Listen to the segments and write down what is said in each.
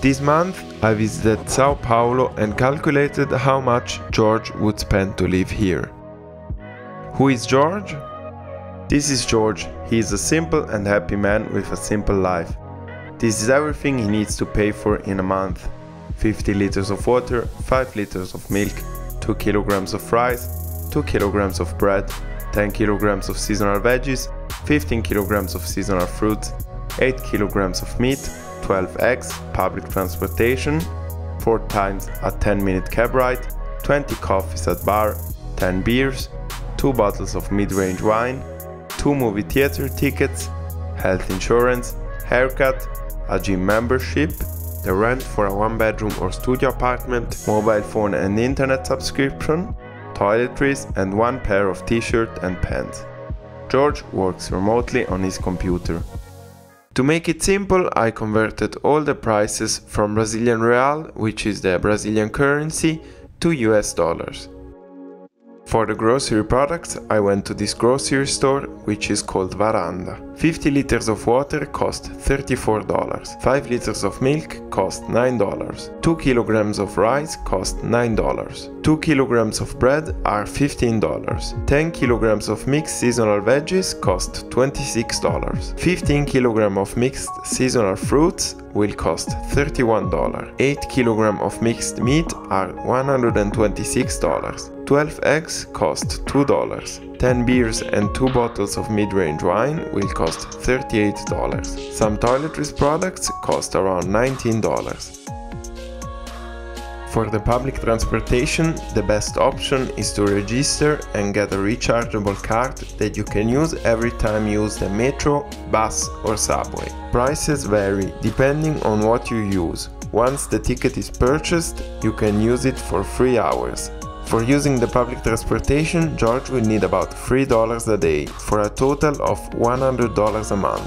This month I visited Sao Paulo and calculated how much George would spend to live here. Who is George? This is George. He is a simple and happy man with a simple life. This is everything he needs to pay for in a month. 50 liters of water, 5 liters of milk, 2 kilograms of rice, 2 kilograms of bread, 10 kilograms of seasonal veggies, 15 kilograms of seasonal fruits, 8 kilograms of meat, 12 eggs, public transportation, 4 times a 10-minute cab ride, 20 coffees at bar, 10 beers, 2 bottles of mid-range wine, 2 movie theater tickets, health insurance, haircut, a gym membership, the rent for a 1-bedroom or studio apartment, mobile phone and internet subscription, toiletries and 1 pair of t-shirt and pants. George works remotely on his computer. To make it simple, I converted all the prices from Brazilian real, which is the Brazilian currency, to US dollars. For the grocery products, I went to this grocery store, which is called Varanda. 50 liters of water cost $34, 5 liters of milk cost $9, 2 kilograms of rice cost $9, 2 kilograms of bread are $15, 10 kilograms of mixed seasonal veggies cost $26, 15 kilograms of mixed seasonal fruits will cost $31, 8 kilograms of mixed meat are $126, 12 eggs cost $2, 10 beers and 2 bottles of mid-range wine will cost $38. Some toiletries products cost around $19. For the public transportation, the best option is to register and get a rechargeable card that you can use every time you use the metro, bus or subway. Prices vary depending on what you use. Once the ticket is purchased, you can use it for 3 hours. For using the public transportation, George will need about $3 a day, for a total of $100 a month.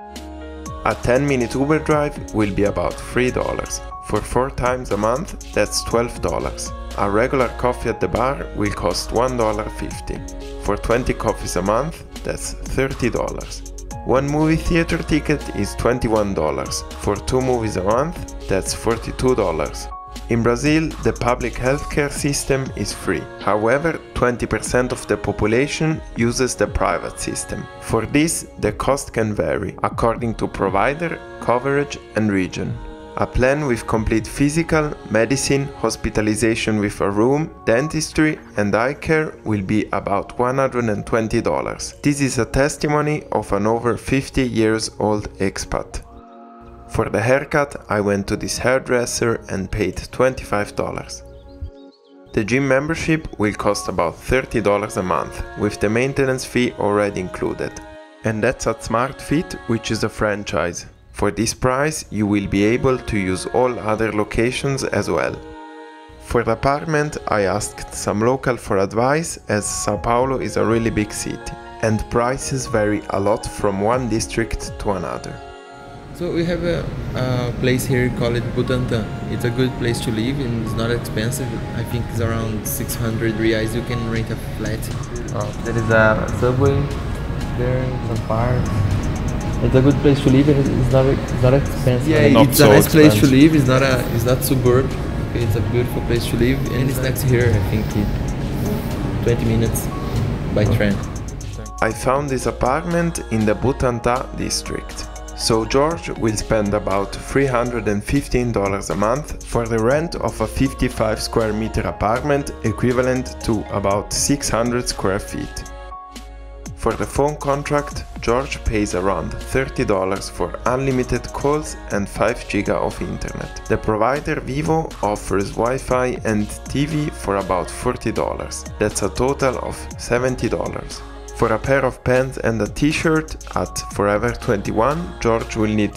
A 10-minute Uber drive will be about $3. For 4 times a month, that's $12. A regular coffee at the bar will cost $1.50. For 20 coffees a month, that's $30. 1 movie theater ticket is $21. For 2 movies a month, that's $42. In Brazil, the public healthcare system is free. However, 20% of the population uses the private system. For this, the cost can vary according to provider, coverage and region. A plan with complete physical, medicine, hospitalization with a room, dentistry and eye care will be about $120. This is a testimony of an over 50 years old expat. For the haircut, I went to this hairdresser and paid $25. The gym membership will cost about $30 a month, with the maintenance fee already included. And that's at Smart Fit, which is a franchise. For this price, you will be able to use all other locations as well. For the apartment, I asked some local for advice, as Sao Paulo is a really big city, and prices vary a lot from one district to another. So we have a place here called Butantã. It's a good place to live and it's not expensive. I think it's around 600 reais you can rent a flat. There is a subway there, some parks. It's a good place to live and it's not expensive. Yeah, it's a nice place to live. It's not suburb. Okay, it's a beautiful place to live and it's next here. I think 20 minutes by train. I found this apartment in the Butantã district. So George will spend about $315 a month for the rent of a 55 square meter apartment, equivalent to about 600 square feet. For the phone contract, George pays around $30 for unlimited calls and 5 GB of internet. The provider Vivo offers Wi-Fi and TV for about $40. That's a total of $70. For a pair of pants and a t-shirt at Forever 21, George will need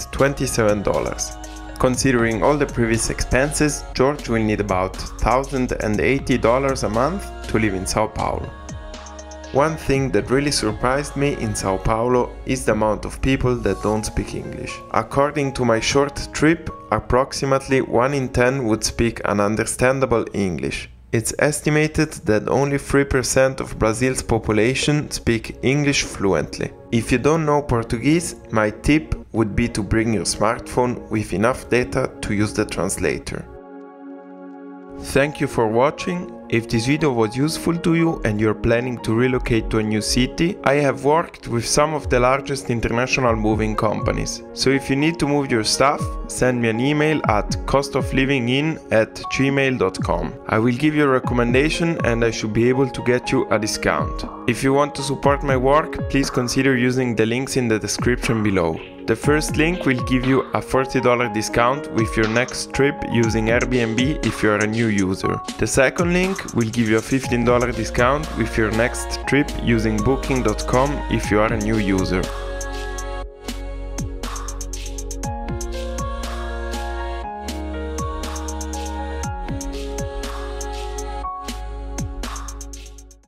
$27. Considering all the previous expenses, George will need about $1,080 a month to live in Sao Paulo. One thing that really surprised me in Sao Paulo is the amount of people that don't speak English. According to my short trip, approximately 1 in 10 would speak an understandable English. It's estimated that only 3% of Brazil's population speak English fluently. If you don't know Portuguese, my tip would be to bring your smartphone with enough data to use the translator. Thank you for watching. If this video was useful to you and you're planning to relocate to a new city, I have worked with some of the largest international moving companies. So if you need to move your stuff, send me an email at costoflivingin@gmail.com. I will give you a recommendation and I should be able to get you a discount. If you want to support my work, please consider using the links in the description below. The first link will give you a $40 discount with your next trip using Airbnb if you are a new user. The second link will give you a $15 discount with your next trip using Booking.com if you are a new user.